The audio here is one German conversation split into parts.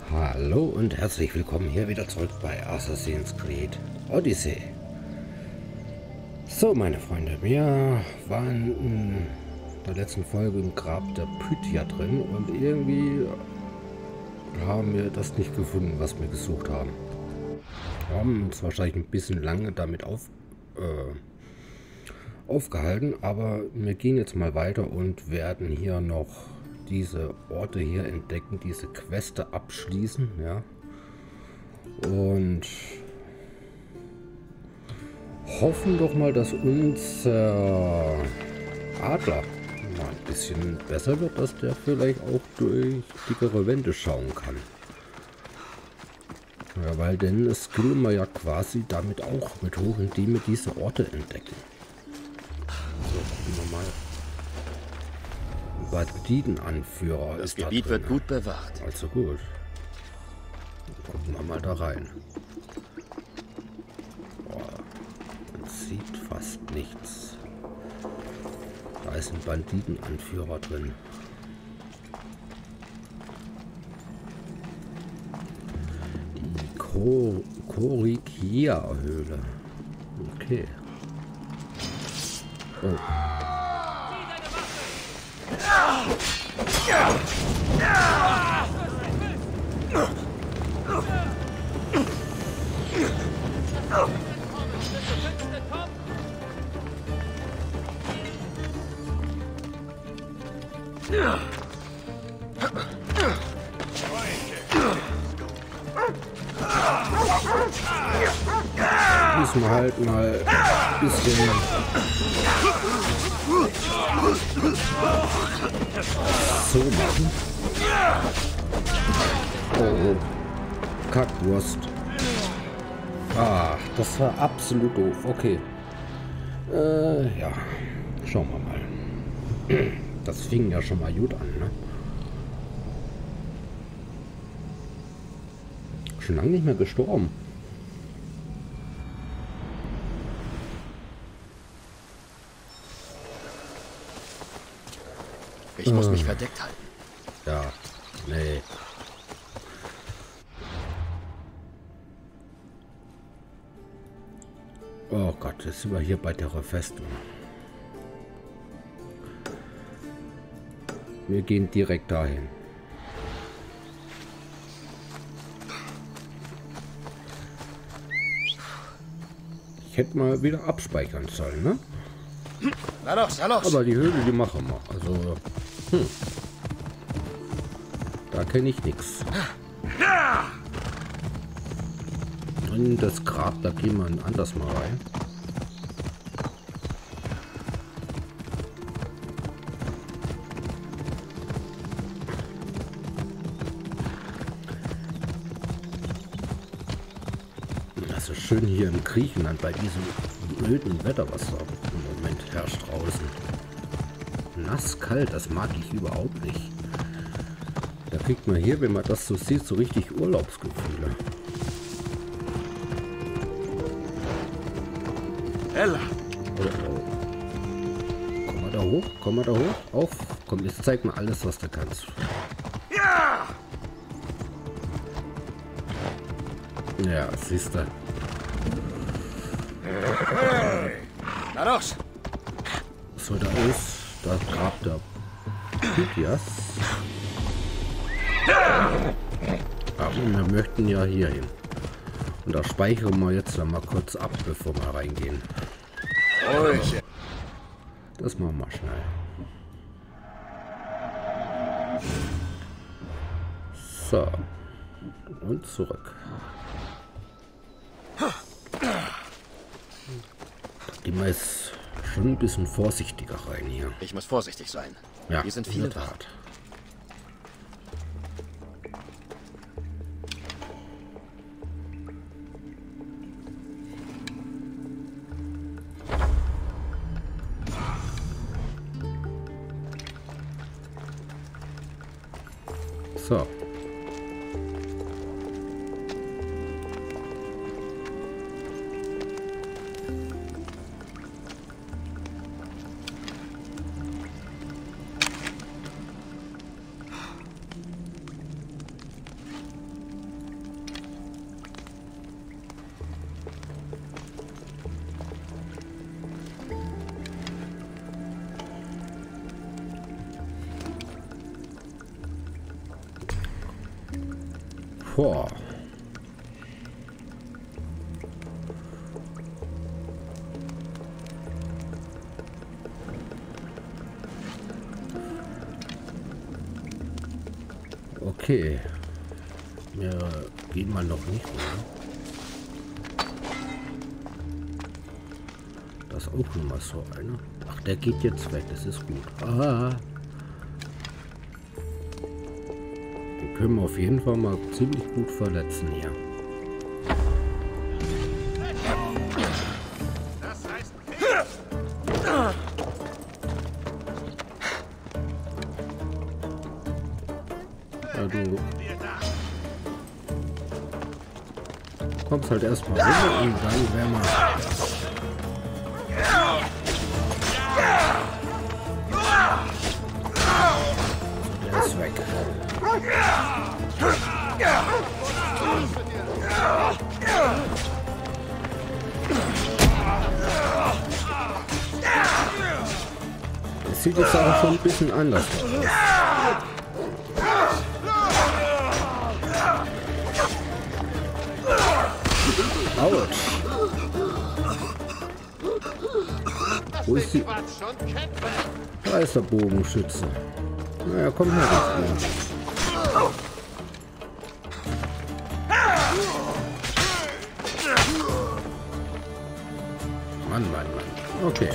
Hallo und herzlich willkommen hier wieder zurück bei Assassin's Creed Odyssey. So, meine Freunde, wir waren in der letzten Folge im Grab der Pythia drin und irgendwie haben wir das nicht gefunden, was wir gesucht haben. Wir haben uns wahrscheinlich ein bisschen lange damit aufgehalten, aber wir gehen jetzt mal weiter und werden hier noch diese Orte hier entdecken, diese Queste abschließen, ja. Und hoffen doch mal, dass unser Adler mal ein bisschen besser wird, dass der vielleicht auch durch dickere Wände schauen kann. Ja, weil denn es skillen wir ja quasi damit auch mit hoch, indem wir diese Orte entdecken. So, gucken wir mal. Banditenanführer. Das Gebiet wird gut bewacht. Also gut. Gucken wir mal da rein. Boah, man sieht fast nichts. Da ist ein Banditenanführer drin. Die Korikia-Höhle. Okay. Oh. Müssen wir halt mal ein bisschen so machen. Oh, Kackwurst. Ah, das war absolut doof. Okay. Ja. Schauen wir mal. Das fing ja schon mal gut an, ne? Schon lange nicht mehr gestorben. Ich muss mich verdeckt halten. Ja, nee. Oh Gott, jetzt sind wir hier bei der Festung. Wir gehen direkt dahin. Ich hätte mal wieder abspeichern sollen, ne? Na los, na los. Aber die Höhle, die machen wir. Also, da kenne ich nichts. Und das Grab, da gehen wir anders mal rein. Das ist schön hier in Griechenland bei diesem öden Wetter, was da im Moment herrscht draußen. Nasskalt, das mag ich überhaupt nicht. Da kriegt man hier, wenn man das so sieht, so richtig Urlaubsgefühle. Ella. Oh, oh. Komm mal da hoch, komm mal da hoch. Auf, komm, jetzt zeig mal alles, was du kannst. Ja! Ja, siehst du. Hey. Na los. So, da ist das Grab der Pythias. Aber wir möchten ja hier hin. Und da speichern wir jetzt mal kurz ab, bevor wir reingehen. Ruhig. Das machen wir schnell. So. Und zurück. Gehen wir jetzt schon ein bisschen vorsichtiger rein hier. Ich muss vorsichtig sein. Ja, Hier sind in viele der Wachen. Tat. So. Tor. Okay. Wir gehen mal noch nicht, oder? Das ist auch nochmal so einer. Ach, der geht jetzt weg. Das ist gut. Ah. Den können wir auf jeden Fall mal ziemlich gut verletzen hier. Ja, du kommst halt erstmal rüber und dann werden wir. Der ist weg. Das sieht jetzt auch schon ein bisschen anders aus. Autsch. Wo ist die? Da ist der Bogenschütze. Naja, komm her. Mann, Mann, Mann. Okay.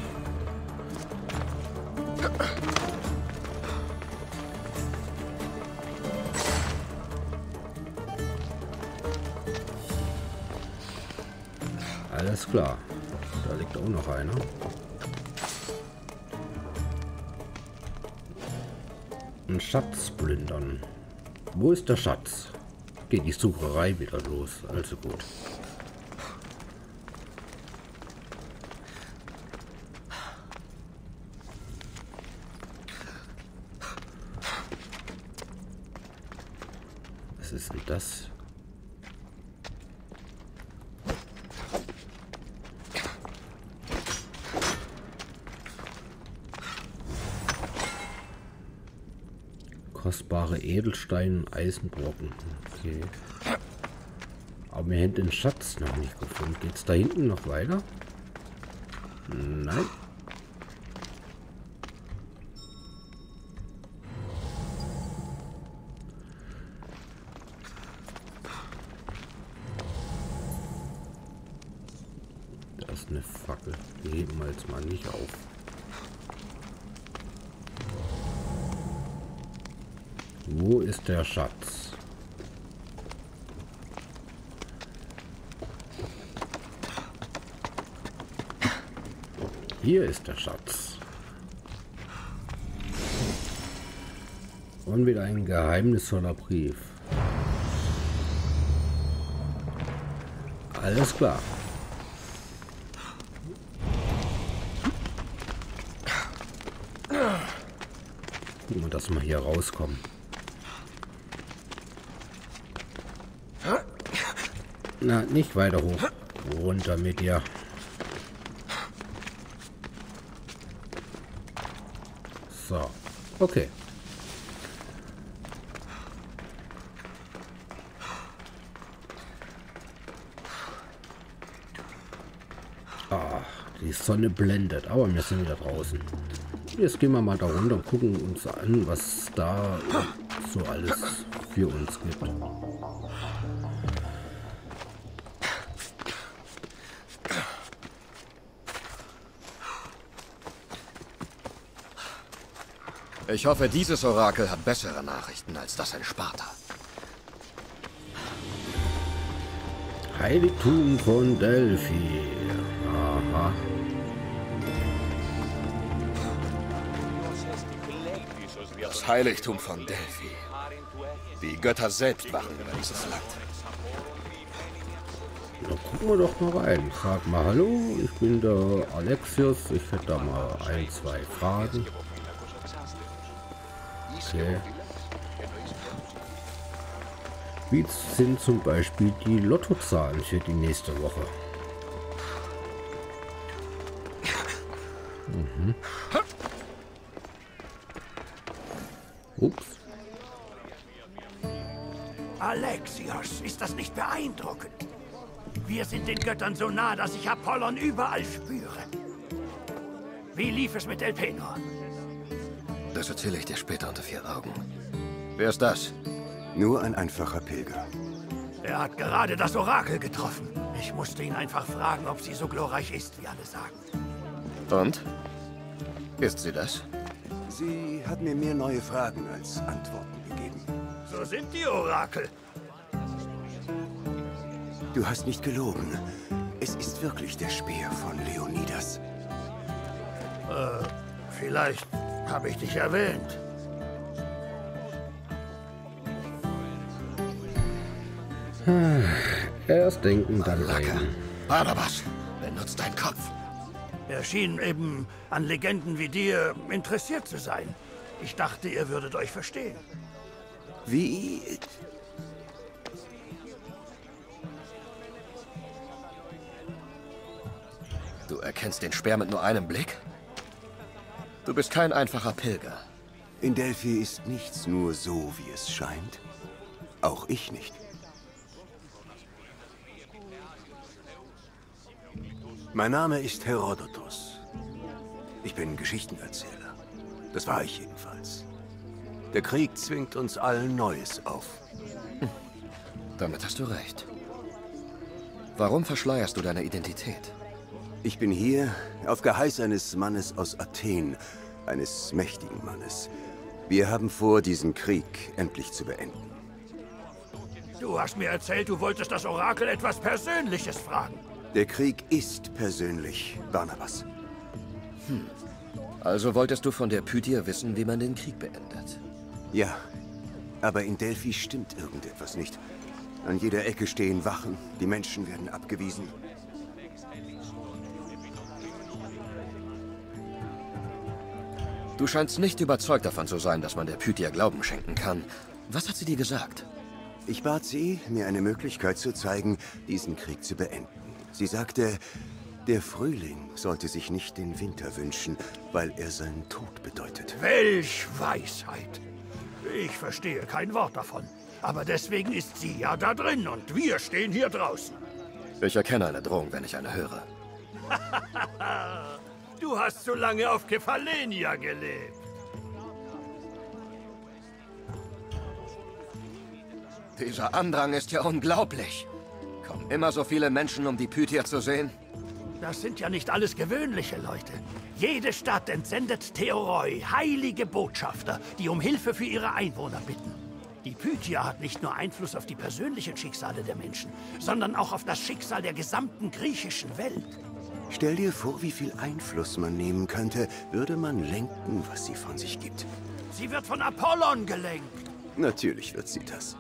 Alles klar. Da liegt auch noch einer. Ein Schatz plündern. Wo ist der Schatz? Geht die Sucherei wieder los. Also gut. Was ist denn das? Kostbare Edelsteine und Eisenbrocken. Okay. Aber wir haben den Schatz noch nicht gefunden. Geht's da hinten noch weiter? Nein. Da ist eine Fackel. Die heben wir jetzt mal nicht auf. Wo ist der Schatz? Hier ist der Schatz. Und wieder ein geheimnisvoller Brief. Alles klar. Gucken wir, dass wir hier rauskommen. Na, nicht weiter hoch. Runter mit dir. So. Okay. Ah, die Sonne blendet. Aber wir sind wieder draußen. Jetzt gehen wir mal da runter und gucken uns an, was da so alles für uns gibt. Ich hoffe, dieses Orakel hat bessere Nachrichten als das in Sparta. Heiligtum von Delphi. Aha. Das Heiligtum von Delphi. Die Götter selbst wachen über dieses Land. Da gucken wir doch mal rein. Sag mal hallo, ich bin der Alexios. Ich hätte da mal ein, zwei Fragen. Okay. Wie sind zum Beispiel die Lottozahlen für die nächste Woche? Mhm. Ups. Alexios, ist das nicht beeindruckend? Wir sind den Göttern so nah, dass ich Apollon überall spüre. Wie lief es mit Elpenor? Das erzähle ich dir später unter 4 Augen. Wer ist das? Nur ein einfacher Pilger. Er hat gerade das Orakel getroffen. Ich musste ihn einfach fragen, ob sie so glorreich ist, wie alle sagen. Und? Ist sie das? Sie hat mir mehr neue Fragen als Antworten gegeben. So sind die Orakel. Du hast nicht gelogen. Es ist wirklich der Speer von Leonidas. Vielleicht habe ich dich erwähnt. Erst denken, dann reden. Barnabas, benutzt deinen Kopf. Er schien eben an Legenden wie dir interessiert zu sein. Ich dachte, ihr würdet euch verstehen. Wie? Du erkennst den Speer mit nur einem Blick? Du bist kein einfacher Pilger. In Delphi ist nichts nur so, wie es scheint. Auch ich nicht. Mein Name ist Herodotos. Ich bin Geschichtenerzähler. Das war ich jedenfalls. Der Krieg zwingt uns allen Neues auf. Damit hast du recht. Warum verschleierst du deine Identität? Ich bin hier auf Geheiß eines Mannes aus Athen, eines mächtigen Mannes. Wir haben vor, diesen Krieg endlich zu beenden. Du hast mir erzählt, du wolltest das Orakel etwas Persönliches fragen. Der Krieg ist persönlich, Barnabas. Also wolltest du von der Pythia wissen, wie man den Krieg beendet? Ja, aber in Delphi stimmt irgendetwas nicht. An jeder Ecke stehen Wachen, die Menschen werden abgewiesen. Du scheinst nicht überzeugt davon zu sein, dass man der Pythia Glauben schenken kann. Was hat sie dir gesagt? Ich bat sie, mir eine Möglichkeit zu zeigen, diesen Krieg zu beenden. Sie sagte, der Frühling sollte sich nicht den Winter wünschen, weil er seinen Tod bedeutet. Welch Weisheit! Ich verstehe kein Wort davon. Aber deswegen ist sie ja da drin und wir stehen hier draußen. Ich erkenne eine Drohung, wenn ich eine höre. Du hast so lange auf Kephalenia gelebt. Dieser Andrang ist ja unglaublich. Kommen immer so viele Menschen, um die Pythia zu sehen? Das sind ja nicht alles gewöhnliche Leute. Jede Stadt entsendet Theoroi, heilige Botschafter, die um Hilfe für ihre Einwohner bitten. Die Pythia hat nicht nur Einfluss auf die persönlichen Schicksale der Menschen, sondern auch auf das Schicksal der gesamten griechischen Welt. Stell dir vor, wie viel Einfluss man nehmen könnte, würde man lenken, was sie von sich gibt. Sie wird von Apollon gelenkt. Natürlich wird sie das.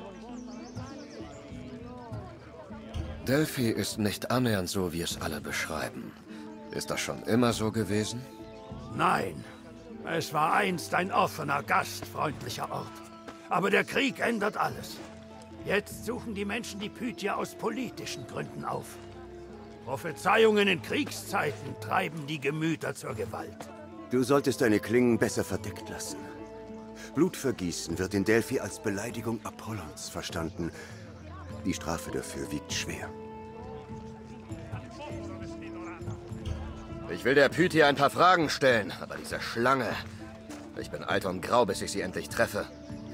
Delphi ist nicht annähernd so, wie es alle beschreiben. Ist das schon immer so gewesen? Nein, es war einst ein offener, gastfreundlicher Ort. Aber der Krieg ändert alles. Jetzt suchen die Menschen die Pythia aus politischen Gründen auf. Prophezeiungen in Kriegszeiten treiben die Gemüter zur Gewalt. Du solltest deine Klingen besser verdeckt lassen. Blutvergießen wird in Delphi als Beleidigung Apollons verstanden. Die Strafe dafür wiegt schwer. Ich will der Pythia ein paar Fragen stellen, aber diese Schlange... Ich bin alt und grau, bis ich sie endlich treffe.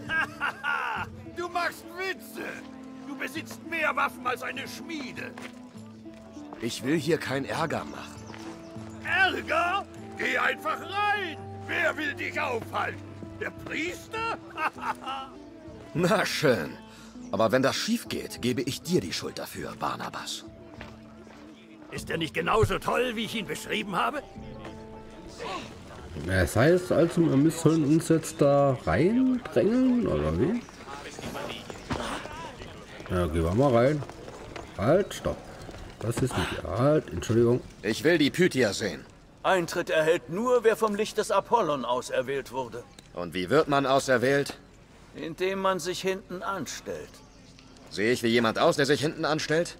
Du machst Witze! Du besitzt mehr Waffen als eine Schmiede. Ich will hier keinen Ärger machen. Ärger? Geh einfach rein! Wer will dich aufhalten? Der Priester? Na schön. Aber wenn das schief geht, gebe ich dir die Schuld dafür, Barnabas. Ist er nicht genauso toll, wie ich ihn beschrieben habe? Das heißt also, wir müssen uns jetzt da reindrängeln, oder wie? Ja, gehen wir mal rein. Halt, stopp. Das ist nicht... Halt, Entschuldigung. Ich will die Pythia sehen. Eintritt erhält nur, wer vom Licht des Apollon auserwählt wurde. Und wie wird man auserwählt? Indem man sich hinten anstellt. Sehe ich wie jemand aus, der sich hinten anstellt?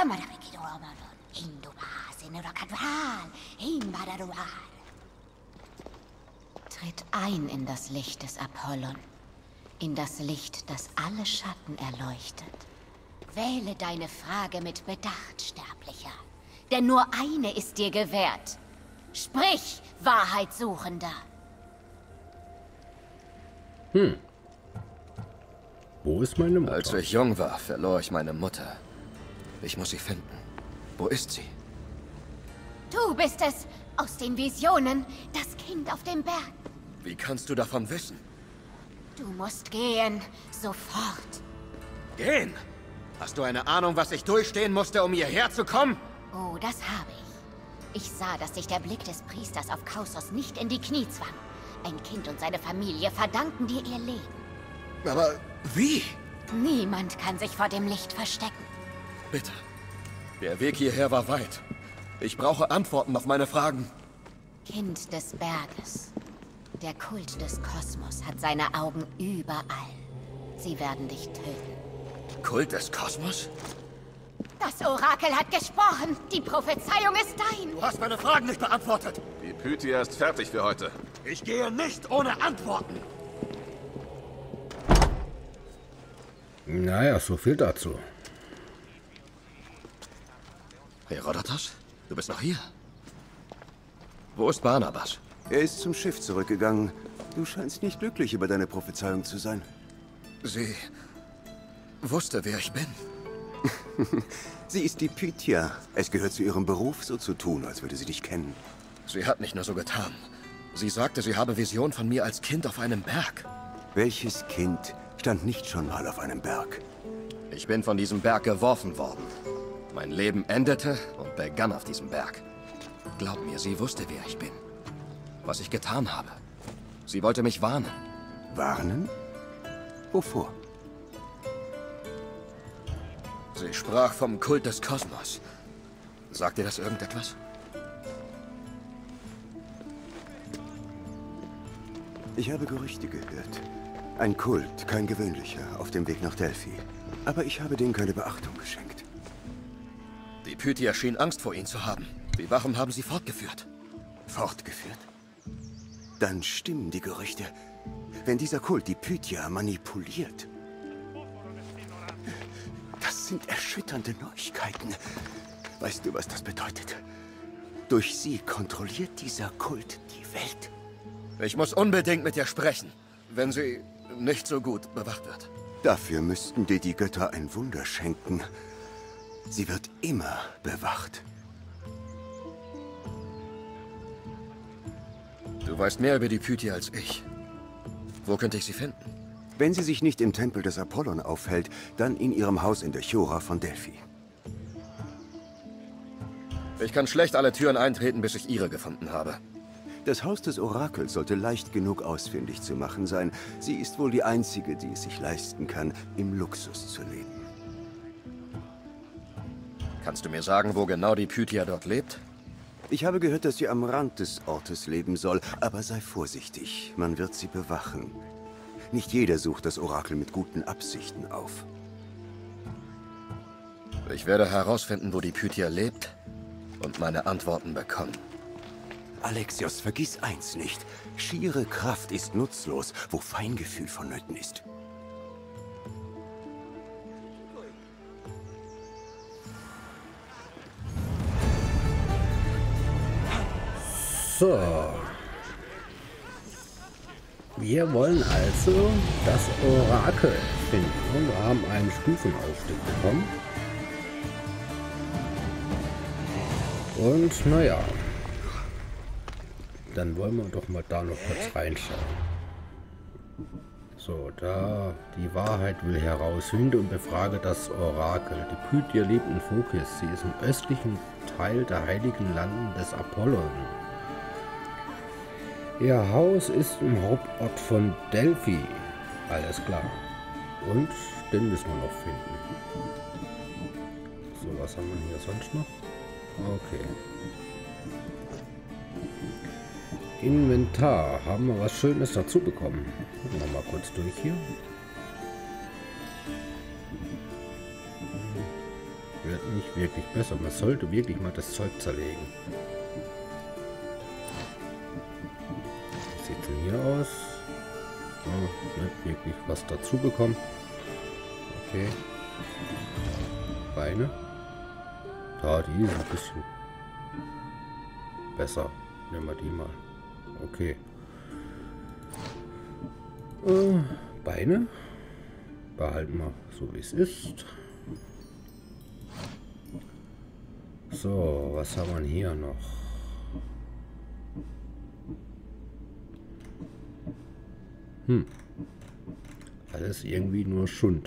Tritt ein in das Licht des Apollon. In das Licht, das alle Schatten erleuchtet. Wähle deine Frage mit Bedacht, Sterblicher. Denn nur eine ist dir gewährt. Sprich, Wahrheitssuchender. Wo ist meine Mutter? Als ich jung war, verlor ich meine Mutter. Ich muss sie finden. Wo ist sie? Du bist es, aus den Visionen, das Kind auf dem Berg. Wie kannst du davon wissen? Du musst gehen, sofort. Gehen? Hast du eine Ahnung, was ich durchstehen musste, um hierher zu kommen? Oh, das habe ich. Ich sah, dass sich der Blick des Priesters auf Kausos nicht in die Knie zwang. Ein Kind und seine Familie verdanken dir ihr Leben. Aber wie? Niemand kann sich vor dem Licht verstecken. Bitte. Der Weg hierher war weit. Ich brauche Antworten auf meine Fragen. Kind des Berges. Der Kult des Kosmos hat seine Augen überall. Sie werden dich töten. Kult des Kosmos? Das Orakel hat gesprochen. Die Prophezeiung ist dein. Du hast meine Fragen nicht beantwortet. Die Pythia ist fertig für heute. Ich gehe nicht ohne Antworten. Naja, so viel dazu. Herodotos, du bist noch hier. Wo ist Barnabas? Er ist zum Schiff zurückgegangen. Du scheinst nicht glücklich über deine Prophezeiung zu sein. Sie wusste, wer ich bin. Sie ist die Pythia. Es gehört zu ihrem Beruf, so zu tun, als würde sie dich kennen. Sie hat nicht nur so getan. Sie sagte, sie habe Vision von mir als Kind auf einem Berg. Welches Kind stand nicht schon mal auf einem Berg? Ich bin von diesem Berg geworfen worden. Mein Leben endete und begann auf diesem Berg. Glaub mir, sie wusste, wer ich bin. Was ich getan habe. Sie wollte mich warnen. Warnen? Wovor? Sie sprach vom Kult des Kosmos. Sagt dir das irgendetwas? Ich habe Gerüchte gehört. Ein Kult, kein gewöhnlicher, auf dem Weg nach Delphi. Aber ich habe denen keine Beachtung geschenkt. Die Pythia schien Angst vor ihnen zu haben. Die Wachen haben sie fortgeführt. Fortgeführt? Dann stimmen die Gerüchte. Wenn dieser Kult die Pythia manipuliert. Das sind erschütternde Neuigkeiten. Weißt du, was das bedeutet? Durch sie kontrolliert dieser Kult die Welt. Ich muss unbedingt mit ihr sprechen, wenn sie nicht so gut bewacht wird. Dafür müssten dir die Götter ein Wunder schenken. Sie wird immer bewacht. Du weißt mehr über die Pythia als ich. Wo könnte ich sie finden? Wenn sie sich nicht im Tempel des Apollon aufhält, dann in ihrem Haus in der Chora von Delphi. Ich kann schlecht alle Türen eintreten, bis ich ihre gefunden habe. Das Haus des Orakels sollte leicht genug ausfindig zu machen sein. Sie ist wohl die einzige, die es sich leisten kann, im Luxus zu leben. Kannst du mir sagen, wo genau die Pythia dort lebt? Ich habe gehört, dass sie am Rand des Ortes leben soll, aber sei vorsichtig, man wird sie bewachen. Nicht jeder sucht das Orakel mit guten Absichten auf. Ich werde herausfinden, wo die Pythia lebt und meine Antworten bekommen. Alexios, vergiss eins nicht. Schiere Kraft ist nutzlos, wo Feingefühl vonnöten ist. So. Wir wollen also das Orakel finden. Und wir haben einen Stufenaufstieg bekommen. Und naja. Dann wollen wir doch mal da noch kurz reinschauen. So, da die Wahrheit will heraus. Finde und befrage das Orakel. Die Pythia lebt in Phokis. Sie ist im östlichen Teil der heiligen Landen des Apollon. Ihr Haus ist im Hauptort von Delphi. Alles klar. Und den müssen wir noch finden. So, was haben wir hier sonst noch? Okay. Inventar. Haben wir was Schönes dazu bekommen. Gucken wir mal kurz durch hier. Wird nicht wirklich besser. Man sollte wirklich mal das Zeug zerlegen. Wie sieht es denn hier aus? Oh, nicht wirklich was dazu bekommen. Okay. Beine. Ja, die ist ein bisschen besser. Nehmen wir die mal. Okay. Beine. Behalten wir so wie es ist. So, was haben wir hier noch? Alles irgendwie nur Schund.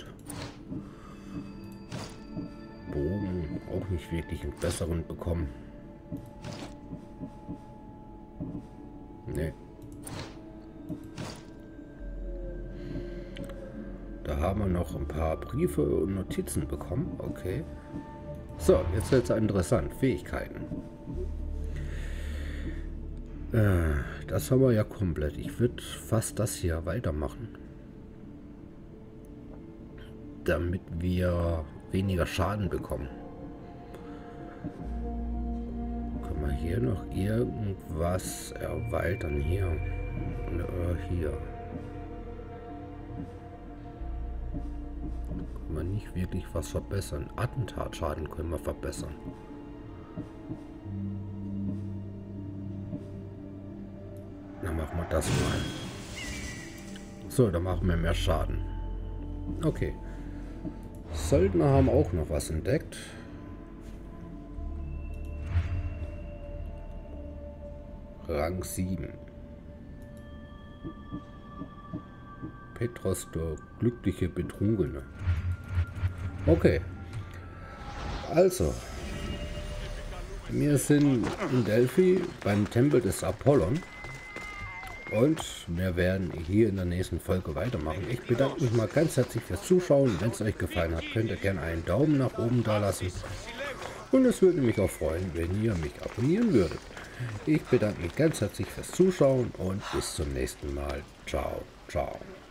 Bogen auch nicht wirklich einen besseren bekommen. Nee. Da haben wir noch ein paar Briefe und Notizen bekommen. Okay. So, jetzt wird es interessant. Fähigkeiten. Das haben wir ja komplett. Ich würde fast das hier weitermachen. Damit wir weniger Schaden bekommen. Können wir hier noch irgendwas erweitern? Hier. Hier. Können wir nicht wirklich was verbessern. Attentatschaden können wir verbessern. Dann machen wir das mal. So, dann machen wir mehr Schaden. Okay. Söldner haben auch noch was entdeckt. Rang 7. Petros, der glückliche Betrunkene. Okay. Also. Wir sind in Delphi beim Tempel des Apollon. Und wir werden hier in der nächsten Folge weitermachen. Ich bedanke mich mal ganz herzlich fürs Zuschauen. Wenn es euch gefallen hat, könnt ihr gerne einen Daumen nach oben da lassen. Und es würde mich auch freuen, wenn ihr mich abonnieren würdet. Ich bedanke mich ganz herzlich fürs Zuschauen und bis zum nächsten Mal. Ciao, ciao.